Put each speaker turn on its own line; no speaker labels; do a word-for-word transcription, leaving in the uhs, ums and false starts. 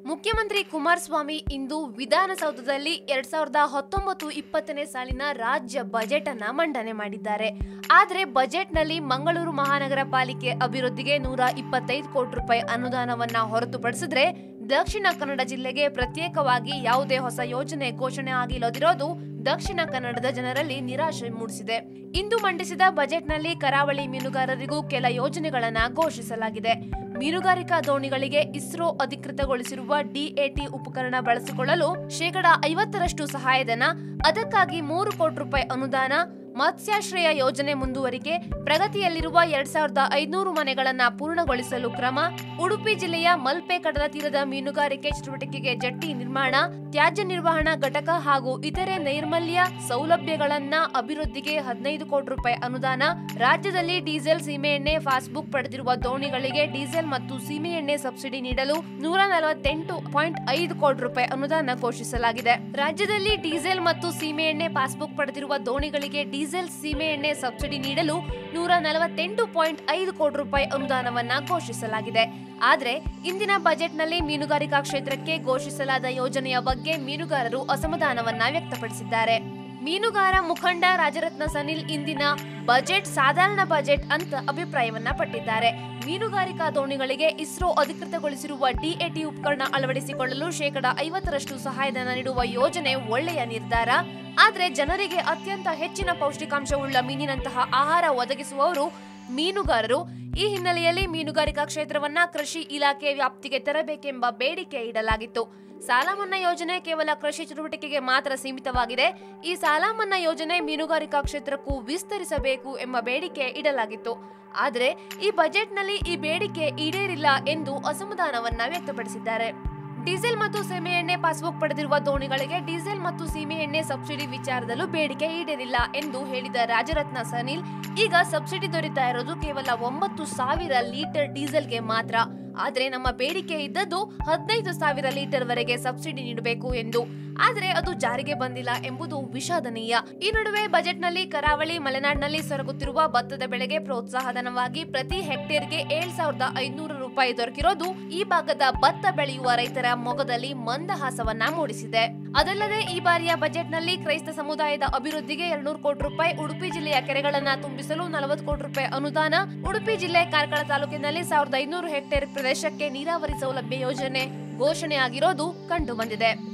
ಮುಖ್ಯಮಂತ್ರಿ ಕುಮಾರಸ್ವಾಮಿ ಇಂದು ವಿಧಾನಸೌಧದಲ್ಲಿ ಎರಡ್ ಸಾವಿರದ ಹತ್ತೊಂಬತ್ತು ಇಪ್ಪತ್ತನೇ ಸಾಲಿನ ರಾಜ್ಯ ಬಜೆಟ್ ಅನ್ನ ಮಂಡನೆ ಮಾಡಿದ್ದಾರೆ. ಆದರೆ ಬಜೆಟ್ನಲ್ಲಿ ಮಂಗಳೂರು ಮಹಾನಗರ ಪಾಲಿಕೆ ಅಭಿವೃದ್ಧಿಗೆ ನೂರ ಇಪ್ಪತ್ತೈದು ಕೋಟಿ ರೂಪಾಯಿ ಅನುದಾನವನ್ನ ಹೊರತುಪಡಿಸಿದ್ರೆ ದಕ್ಷಿಣ ಕನ್ನಡ ಜಿಲ್ಲೆಗೆ ಪ್ರತ್ಯೇಕವಾಗಿ ಯಾವುದೇ ಹೊಸ ಯೋಜನೆ ಘೋಷಣೆ ಆಗಿಲ್ಲದಿರೋದು ದಕ್ಷಿಣ ಕನ್ನಡದ ಜನರಲ್ಲಿ ನಿರಾಶೆ ಮೂಡಿಸಿದೆ. ಇಂದು ಮಂಡಿಸಿದ ಬಜೆಟ್ನಲ್ಲಿ ಕರಾವಳಿ ಮೀನುಗಾರರಿಗೂ ಕೆಲ ಯೋಜನೆಗಳನ್ನ ಘೋಷಿಸಲಾಗಿದೆ. ಮೀನುಗಾರಿಕಾ ದೋಣಿಗಳಿಗೆ ಇಸ್ರೋ ಅಧಿಕೃತಗೊಳಿಸಿರುವ ಡಿಎಟಿ ಉಪಕರಣ ಬಳಸಿಕೊಳ್ಳಲು ಶೇಕಡಾ ಐವತ್ತರಷ್ಟು ಸಹಾಯಧನ, ಅದಕ್ಕಾಗಿ ಮೂರು ಕೋಟಿ ರೂಪಾಯಿ ಅನುದಾನ, ಮತ್ಸ್ಯಾಶ್ರಯ ಯೋಜನೆ ಮುಂದುವರಿಕೆ, ಪ್ರಗತಿಯಲ್ಲಿರುವ ಎರಡ್ ಸಾವಿರದ ಐದುನೂರು ಮನೆಗಳನ್ನ ಪೂರ್ಣಗೊಳಿಸಲು ಕ್ರಮ, ಉಡುಪಿ ಜಿಲ್ಲೆಯ ಮಲ್ಪೆ ಕಡಲ ತೀರದ ಮೀನುಗಾರಿಕೆ ಚಟುವಟಿಕೆಗೆ ಜಟ್ಟಿ ನಿರ್ಮಾಣ, ತ್ಯಾಜ್ಯ ನಿರ್ವಹಣಾ ಘಟಕ ಹಾಗೂ ಇತರೆ ನೈರ್ಮಲ್ಯ ಸೌಲಭ್ಯಗಳನ್ನ ಅಭಿವೃದ್ಧಿಗೆ ಹದಿನೈದು ಕೋಟಿ ರೂಪಾಯಿ ಅನುದಾನ, ರಾಜ್ಯದಲ್ಲಿ ಡೀಸೆಲ್ ಸೀಮೆಎಣ್ಣೆ ಪಾಸ್ಬುಕ್ ಪಡೆದಿರುವ ದೋಣಿಗಳಿಗೆ ಡೀಸೆಲ್ ಮತ್ತು ಸೀಮೆಎಣ್ಣೆ ಸಬ್ಸಿಡಿ ನೀಡಲು ನೂರ ನಲವತ್ತೆಂಟು ಪಾಯಿಂಟ್ ಐದು ಕೋಟಿ ರೂಪಾಯಿ ಅನುದಾನ ಘೋಷಿಸಲಾಗಿದೆ. ರಾಜ್ಯದಲ್ಲಿ ಡೀಸೆಲ್ ಮತ್ತು ಸೀಮೆಎಣ್ಣೆ ಪಾಸ್ಬುಕ್ ಪಡೆದಿರುವ ದೋಣಿಗಳಿಗೆ ಡೀಸೆಲ್ ಸೀಮೆಎಣ್ಣೆ ಸಬ್ಸಿಡಿ ನೀಡಲು ನೂರ ನಲವತ್ತೆಂಟು ಪಾಯಿಂಟ್ ಐದು ಕೋಟಿ ರೂಪಾಯಿ ಅನುದಾನವನ್ನ ಘೋಷಿಸಲಾಗಿದೆ. ಆದರೆ ಇಂದಿನ ಬಜೆಟ್ನಲ್ಲಿ ಮೀನುಗಾರಿಕಾ ಕ್ಷೇತ್ರಕ್ಕೆ ಘೋಷಿಸಲಾದ ಯೋಜನೆಯ ಬಗ್ಗೆ ಮೀನುಗಾರರು ಅಸಮಾಧಾನವನ್ನ ವ್ಯಕ್ತಪಡಿಸಿದ್ದಾರೆ. ಮೀನುಗಾರ ಮುಖಂಡ ರಾಜರತ್ನ ಸನಿಲ್ ಇಂದಿನ ಬಜೆಟ್ ಸಾಧಾರಣ ಬಜೆಟ್ ಅಂತ ಅಭಿಪ್ರಾಯವನ್ನ ಪಟ್ಟಿದ್ದಾರೆ. ಮೀನುಗಾರಿಕಾ ದೋಣಿಗಳಿಗೆ ಇಸ್ರೋ ಅಧಿಕೃತಗೊಳಿಸಿರುವ ಡಿಎಟಿ ಉಪಕರಣ ಅಳವಡಿಸಿಕೊಳ್ಳಲು ಶೇಕಡಾ ಐವತ್ತರಷ್ಟು ಸಹಾಯಧನ ನೀಡುವ ಯೋಜನೆ ಒಳ್ಳೆಯ ನಿರ್ಧಾರ. ಆದರೆ ಜನರಿಗೆ ಅತ್ಯಂತ ಹೆಚ್ಚಿನ ಪೌಷ್ಟಿಕಾಂಶವುಳ್ಳ ಮೀನಿನಂತಹ ಆಹಾರ ಒದಗಿಸುವವರು ಮೀನುಗಾರರು. ಈ ಹಿನ್ನೆಲೆಯಲ್ಲಿ ಮೀನುಗಾರಿಕಾ ಕ್ಷೇತ್ರವನ್ನ ಕೃಷಿ ಇಲಾಖೆ ವ್ಯಾಪ್ತಿಗೆ ತರಬೇಕೆಂಬ ಬೇಡಿಕೆ ಇಡಲಾಗಿತ್ತು. ಸಾಲ ಮನ್ನಾ ಯೋಜನೆ ಕೇವಲ ಕೃಷಿ ಚಟುವಟಿಕೆಗೆ ಮಾತ್ರ ಸೀಮಿತವಾಗಿದೆ. ಈ ಸಾಲ ಮನ್ನಾ ಯೋಜನೆ ಮೀನುಗಾರಿಕಾ ಕ್ಷೇತ್ರಕ್ಕೂ ವಿಸ್ತರಿಸಬೇಕು ಎಂಬ ಬೇಡಿಕೆ ಇಡಲಾಗಿತ್ತು. ಆದರೆ ಈ ಬಜೆಟ್ನಲ್ಲಿ ಈ ಬೇಡಿಕೆ ಈಡೇರಿಲ್ಲ ಎಂದು ಅಸಮಾಧಾನವನ್ನ ವ್ಯಕ್ತಪಡಿಸಿದ್ದಾರೆ. ಡೀಸೆಲ್ ಮತ್ತು ಸೀಮೆಎಣ್ಣೆ ಪಾಸ್ಬುಕ್ ಪಡೆದಿರುವ ದೋಣಿಗಳಿಗೆ ಡೀಸೆಲ್ ಮತ್ತು ಸೀಮೆಎಣ್ಣೆ ಸಬ್ಸಿಡಿ ವಿಚಾರದಲ್ಲೂ ಬೇಡಿಕೆ ಈಡೇರಿಲ್ಲ ಎಂದು ಹೇಳಿದ ರಾಜರತ್ನ ಸನಿಲ್, ಈಗ ಸಬ್ಸಿಡಿ ದೊರೆತಾ ಇರೋದು ಕೇವಲ ಒಂಬತ್ತು ಸಾವಿರ ಲೀಟರ್ ಡೀಸೆಲ್ಗೆ ಮಾತ್ರ. ಆದ್ರೆ ನಮ್ಮ ಬೇಡಿಕೆ ಇದ್ದದ್ದು ಹದಿನೈದು ಸಾವಿರ ಲೀಟರ್ ವರೆಗೆ ಸಬ್ಸಿಡಿ ನೀಡಬೇಕು ಎಂದು. ಆದ್ರೆ ಅದು ಜಾರಿಗೆ ಬಂದಿಲ್ಲ ಎಂಬುದು ವಿಷಾದನೀಯ. ಈ ನಡುವೆ ಬಜೆಟ್ನಲ್ಲಿ ಕರಾವಳಿ ಮಲೆನಾಡಿನಲ್ಲಿ ಸೊರಗುತ್ತಿರುವ ಭತ್ತದ ಬೆಳೆಗೆ ಪ್ರೋತ್ಸಾಹಧನವಾಗಿ ಪ್ರತಿ ಹೆಕ್ಟೇರ್ಗೆ ಏಳ್ ಸಾವಿರದ ಐದುನೂರು ರೂಪಾಯಿ ದೊರಕಿರೋದು ಈ ಭಾಗದ ಭತ್ತ ಬೆಳೆಯುವ ರೈತರ ಮೊಗದಲ್ಲಿ ಮಂದಹಾಸವನ್ನ ಮೂಡಿಸಿದೆ. ಅದಲ್ಲದೆ ಈ ಬಾರಿಯ ಬಜೆಟ್ನಲ್ಲಿ ಕ್ರೈಸ್ತ ಸಮುದಾಯದ ಅಭಿವೃದ್ಧಿಗೆ ಎರಡ್ನೂರು ಕೋಟಿ ರೂಪಾಯಿ, ಉಡುಪಿ ಜಿಲ್ಲೆಯ ಕೆರೆಗಳನ್ನ ತುಂಬಿಸಲು ನಲವತ್ತು ಕೋಟಿ ರೂಪಾಯಿ ಅನುದಾನ, ಉಡುಪಿ ಜಿಲ್ಲೆ ಕಾರ್ಕಳ ತಾಲೂಕಿನಲ್ಲಿ ಸಾವಿರದ ಐದುನೂರು ಹೆಕ್ಟೇರ್ ಪ್ರದೇಶಕ್ಕೆ ನೀರಾವರಿ ಸೌಲಭ್ಯ ಯೋಜನೆ ಘೋಷಣೆಯಾಗಿರೋದು ಕಂಡು ಬಂದಿದೆ.